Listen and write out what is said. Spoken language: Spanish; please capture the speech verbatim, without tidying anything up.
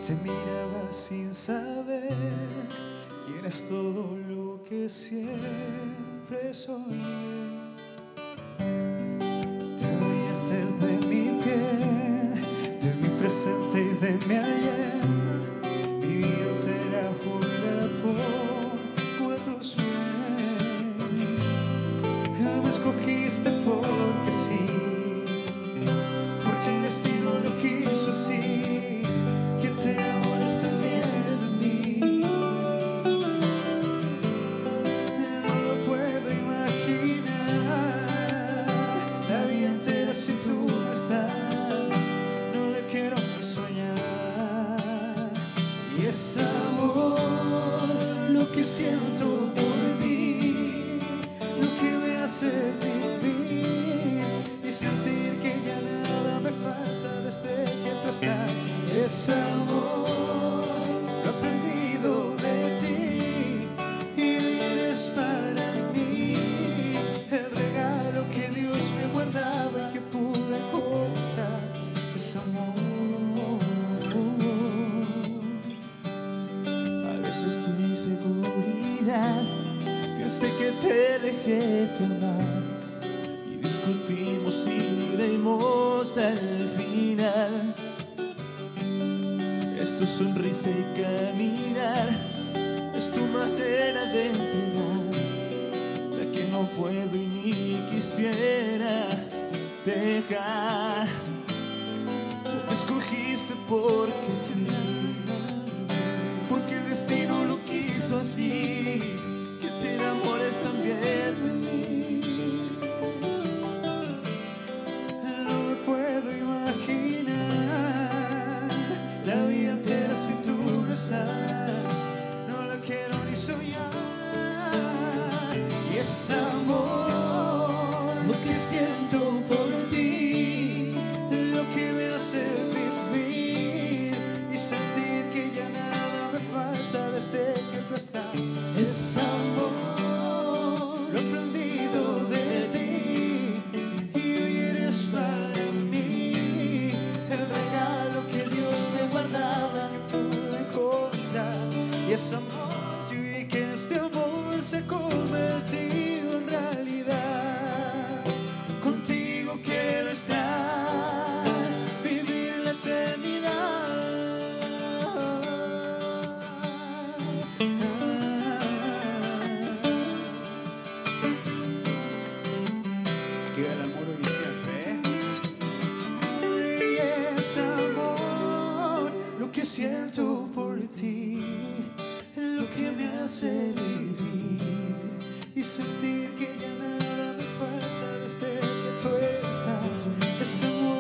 Te miraba sin saber quién es todo lo que siempre soñé. Te adueñaste de mi piel, de mi presente y de mi ayer. Mi vida entera jura por tus pies. Me escogiste porque sí, porque el destino lo quiso así, que te enamores también de mí. No lo puedo imaginar, la vida entera si tú no estás, no le quiero ni soñar. Y es amor lo que siento por ti, lo que me hace vivir y sentir que ya nada me falta desde que tú estás. Es amor, lo he aprendido de ti y eres para mí el regalo que Dios me guardaba y que pude encontrar. Es amor. A veces tu inseguridad, que sé que te dejé de amar y discutimos y iremos al final. Es tu sonrisa y caminar, es tu manera de entregar, la que no puedo y ni quisiera dejar. Tú me escogiste porque sí, porque el destino lo quiso así, que te enamores también de mí. No me puedo imaginar la vida entera si tú no estás, no la quiero ni soñar. Y es amor lo que siento por ti, lo que me hace vivir y sentir que ya nada me falta desde que tú estás. Es amor, lo he aprendido de ti y hoy eres para mí el regalo que Dios me guardaba que pude encontrar. Y es amor, y que este amor se ha convertido en realidad. Contigo quiero estar, vivir la eternidad. Que el amor hoy y siempre, ¿eh? Y es amor lo que siento por ti, lo que me hace vivir y sentir que ya nada me falta desde que tú estás. Es amor.